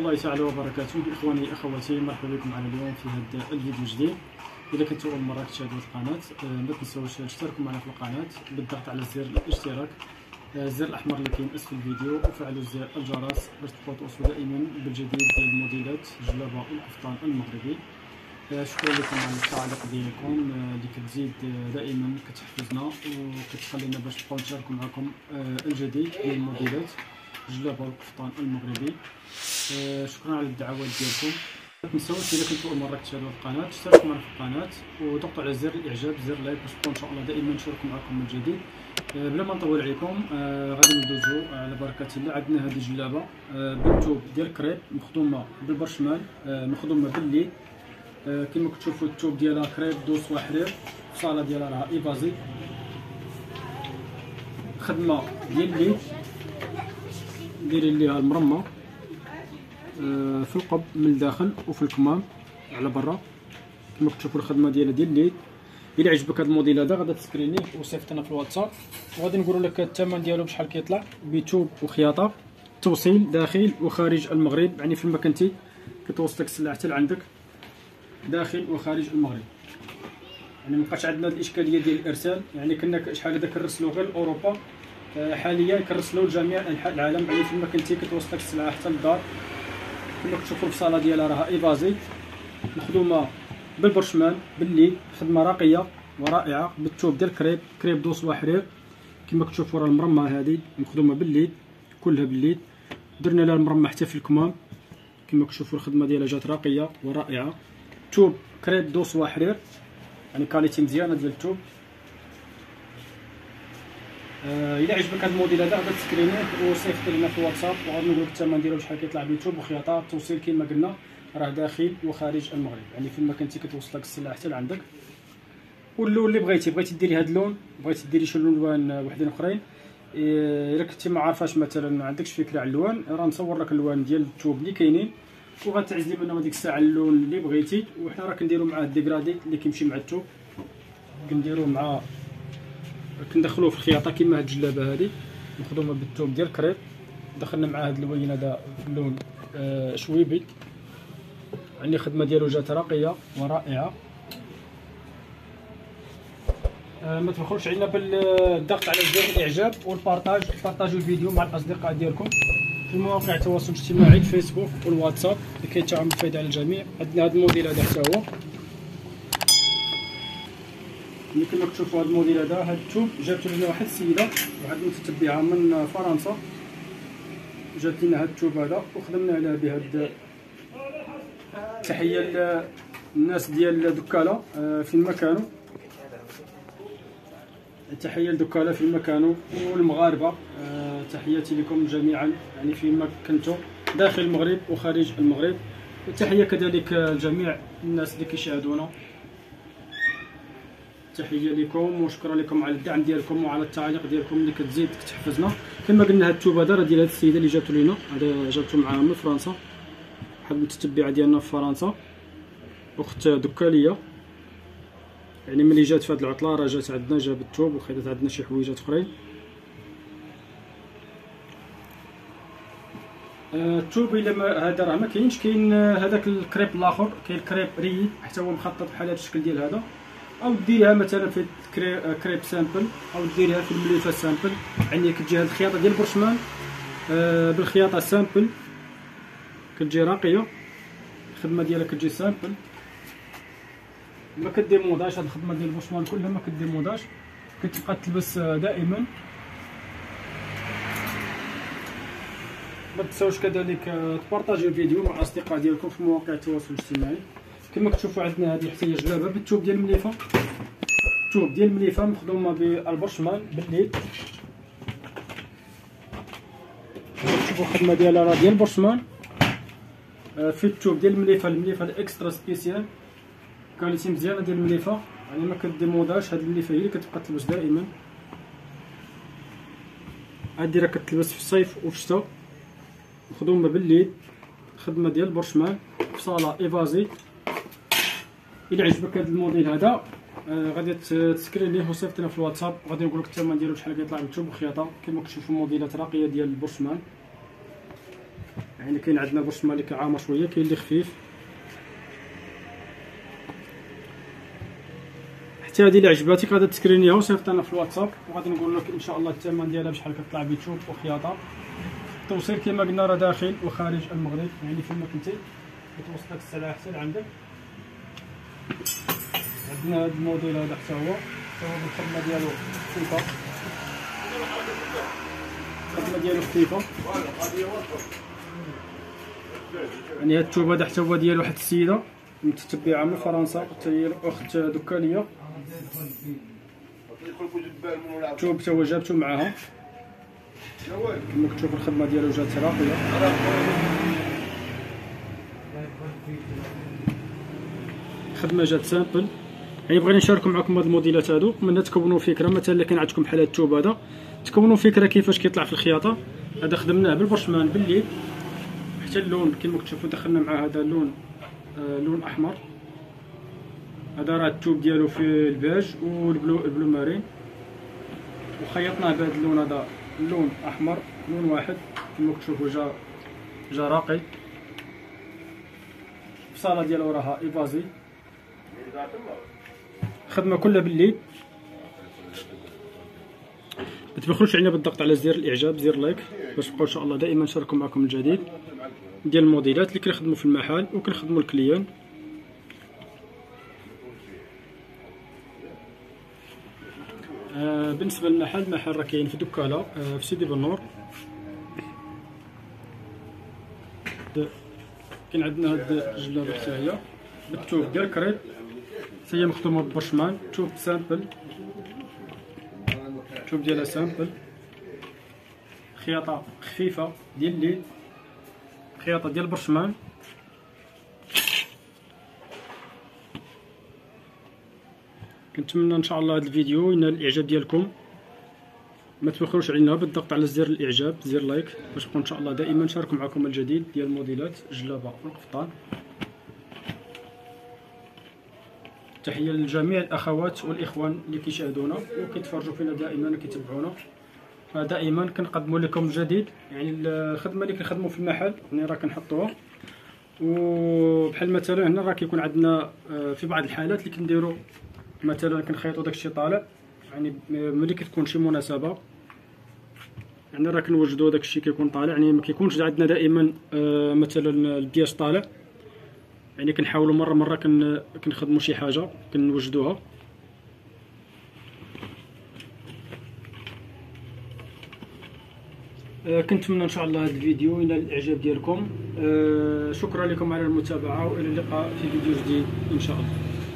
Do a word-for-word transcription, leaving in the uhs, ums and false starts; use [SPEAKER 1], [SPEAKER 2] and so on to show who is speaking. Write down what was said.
[SPEAKER 1] الله تعالى وبركاته. اخواني اخواتي، مرحبا بكم معنا اليوم في هذا الفيديو الجديد. اذا كنتوا اول مره كتشاهدوا القناه ما تنساوش تشتركوا معنا في القناه بالضغط على زر الاشتراك، الزر الاحمر اللي كاين اسفل الفيديو، وفعلوا زر الجرس باش تبقاو توصلوا دائما بالجديد ديال الموديلات الجلابه والقفطان المغربي. شكرا لكم على التعليق ديالكم اللي كتزيد دائما كتحفزنا وكتخلينا باش نبقاو نشاركوا معكم الجديد ديال الموديلات الجلابه والقفطان المغربي. شكرا على الدعوات ديالكم. ما تنساوش اذا كنتوا اول مره كتشاهدوا القناه تشتركوا معنا في القناه وضغطوا على زر الاعجاب زر لايك باش نبقاو ان شاء الله دائما نشاركوا معكم من جديد. بلا ما نطول عليكم غادي ندوزو على بركه الله. عندنا هذه الجلابه بالثوب ديال كريب مخدومه بالبرشمان مخدومه بالليد كما كتشوفوا. الثوب ديالها كريب دوس وحرير، الصاله ديالها راها ايفازي، خدمه ديال الليد دايرين ليها المرمى في القب من الداخل وفي الكمام على برا كما كتشوفوا. الخدمه ديالها ديال الليد. الى عجبك هذا الموديل هذا غادي تسكرينيه وصيفطنا في الواتساب وغادي نقول لك الثمن ديالو بشحال كيطلع بثوب وخياطه، توصيل داخل وخارج المغرب، يعني فين كنتي كتوصلك السلعه حتى لعندك داخل وخارج المغرب. يعني مابقاش عندنا الاشكاليه ديال الارسال، يعني كنا شحال هذا كنرسلو غير لاوروبا، حاليا كنرسلو لجميع انحاء العالم، يعني فين كنتي كتوصلك السلعه حتى للدار. كما كتشوفوا البصاله ديالها راها ايفازي مخدومه بالبرشمان بالليد، خدمه راقيه ورائعه بالثوب ديال كريب كريب دوس وحرير. كما كتشوفوا راه المرمى هذه مخدومه بالليد كلها بالليد، درنا لها المرمى حتى في الكمام. كما كتشوفوا الخدمه ديالها جات راقيه ورائعه. ثوب كريب دوس وحرير، يعني كاليتي مزيانه ديال الثوب. آه الى عجبك هذا الموديل هذا غادي تسكرينيه وصيفط لنا في الواتساب وغادي نقول لك الثمن ديالو شحال كيطلع بثوب وخياطه. التوصيل كما قلنا راه داخل وخارج المغرب، يعني فين ما كنتي كتوصلك السلعه حتى لعندك. واللون اللي بغيتي بغيتي ديري هذا اللون، بغيتي ديري شي لون وحدين اخرين، الا كنتي ما عارفاش مثلا ما عندكش فكره على اللوان، راه نصور لك الالوان ديال الثوب اللي كاينين وغتعزلي منهم هذيك الساعه اللون اللي بغيتي. وحنا راه كنديروا معاه الديكرادي اللي كيمشي مع الثوب، كنديروا مع كندخلوه في الخياطه كيما هاد الجلابه هذه مخدومه بالثوب ديال كريب. دخلنا مع هاد اللوين هذا في اللون آه شويبي، يعني الخدمه ديالو جات راقيه ورائعه. آه ما تبخلوش علينا بالضغط على زر الاعجاب والبارطاج، بارطاجوا الفيديو مع الاصدقاء ديالكم في مواقع التواصل الاجتماعي الفيسبوك والواتساب لكي تعم الفائده على الجميع. عندنا هذا الموديل هذا حتى هو كما كتشوفوا. هذا الموديل هذا هذا الثوب جات لنا واحد السيده واحد المتتبعه من فرنسا، جات لنا هذا الثوب هذا وخدمنا عليه بهذا. تحيه للناس ديال دكاله فين ما كانوا، تحيه لدكاله فين ما كانوا والمغاربه، تحياتي لكم جميعا يعني فين ما كنتوا داخل المغرب وخارج المغرب. وتحيه كذلك لجميع الناس اللي كيشاهدونا، تحيه لكم وشكرا لكم على الدعم ديالكم وعلى التعاليق ديالكم اللي كتزيد كتحفزنا. كما قلنا هاد الثوب هذا راه ديال هاد السيده اللي جاتو لينا، هذا جاتو معاها من فرنسا، واحد المتتبعه ديالنا في فرنسا، اخت دكاليه. يعني ملي جات في هاد العطله راه جات عندنا جابت الثوب وخدات عندنا شي حويجات اخرين. الثوب الا ما هذا راه ما كاينش، كاين هذاك الكريب الاخر، كاين الكريب ريد حتى هو مخطط بحال هذا الشكل ديال هذا، او ديريها مثلا في كريب سامبل او ديريها في المليفه سامبل. يعني كتجي هاد الخياطه ديال البرشمان آه بالخياطه سامبل كتجي راقيه، الخدمه ديالها كتجي سامبل ما كديموداش. هاد الخدمه ديال البرشمان كلها ما كديموداش، كتبقى تلبس دائما. ما تنساوش كذلك تبارطاجيو الفيديو مع الاصدقاء ديالكم في مواقع التواصل الاجتماعي. كما كتشوفوا عندنا هذه حتى هي جلابه بالثوب ديال المليفه، الثوب ديال المليفه مخدومه بالبرشمان بالليد. كتشوفوا الخدمه ديالها راه ديال البرشمان في الثوب ديال المليفه، المليفه الاكسترا سبيسيال كاليتي مزيانه ديال المليفه، يعني ما كديموداش. هذه المليفه هي اللي كتبقى تلبس دائما، هذه راه كتلبس في الصيف وفي الشتاء، مخدومه بالليد، خدمه ديال البرشمان في صاله ايفازي. الى عجبك هذا الموديل هذا آه غادي تسكرين ليه وصيفط لنا في الواتساب وغادي نقول لك الثمن ديالو شحال كيطلع بالثوب وخياطه. كما كتشوفوا موديلات راقيه ديال البرشمان، يعني كاين عندنا برشمان اللي كيعامر شويه، كاين اللي خفيف. حتى هذه اللي عجباتك غادي تسكرينيها وصيفط لنا في الواتساب، وغادي نقول لك ان شاء الله الثمن ديالها بشحال كطلع بيتشوب وخياطه. التوصيل كما قلنا راه داخل وخارج المغرب، يعني فين ما كنتي كتوصلك السلعه حتى لعندك. عندنا هذا الموديل هذا حتى هو حتى هو الخدمه ديالو خفيفه، الخدمه ديالو خفيفه. يعني هاد الثوب هذا حتى هو ديال واحد السيده متتبعه من فرنسا، حتى هي اخت دكانيه. الثوب حتى هو جابتو معاها كما كتشوف، الخدمه ديالو جات راقيه. الخدمه جات سامبل. يعني بغينا نشاركو معكم هاد الموديلات هادو من تكونوا فكره. مثلا الا كان عندكم بحال هاد الثوب هذا تكونوا فكره كيفاش كيطلع في الخياطه. هذا خدمناه بالبرشمان بالليل حتى اللون كما كتشوفوا، دخلنا مع هذا اللون آه لون احمر. هذا راه الثوب ديالو في الباج والبلو البلو مارين، وخيطناه بهذا اللون هذا اللون احمر، لون واحد كما كتشوفوا جا جا راقي. الفصاله ديالو راها ايفازي. خدمه كلها بالليل. ما تبخلوش علينا بالضغط على زر الاعجاب، زر لايك، باش نبقاو ان شاء الله دائما نشاركو معكم الجديد ديال الموديلات اللي كنخدموا في المحل وكنخدموا الكليان. آه بالنسبه للمحل، المحل راه كاين في دكاله آه في سيدي بنور. كاين عندنا هاد الجلابه حتى هي بالثوب ديال كريب، حتى هي مخدومه بالبرشمان. ثوب سامبل، الثوب ديالها سامبل، خياطه خفيفه ديال الليل، خياطه ديال البرشمان. كنتمنى ان شاء الله هذا الفيديو ينال الاعجاب ديالكم. ما تبخلوش علينا بالضغط على زر الاعجاب، زر لايك، باش نبقاو ان شاء الله دائما نشاركو معكم الجديد ديال الموديلات الجلابه والقفطان. تحيه لجميع الاخوات والاخوان اللي كيشاهدونا وكيتفرجوا فينا دائما وكيتابعونا. فدائما كنقدموا لكم الجديد، يعني الخدمه اللي كنخدموا في المحل يعني راه كنحطوها. وبحال مثلا هنا راه كيكون عندنا في بعض الحالات اللي كنديروا مثلا كنخيطوا داكشي طالع، يعني ملي كتكون شي مناسبه يعني راه كنوجدوا داكشي كيكون طالع، يعني ما كيكونش عندنا دائما آه مثلا البياش طالع، يعني كنحاولوا مره مره كن كنخدموا شي حاجه كنوجدوها. آه كنتمنى ان شاء الله هذا الفيديو ينال الاعجاب ديالكم. آه شكرا لكم على المتابعه، والى اللقاء في فيديو جديد ان شاء الله.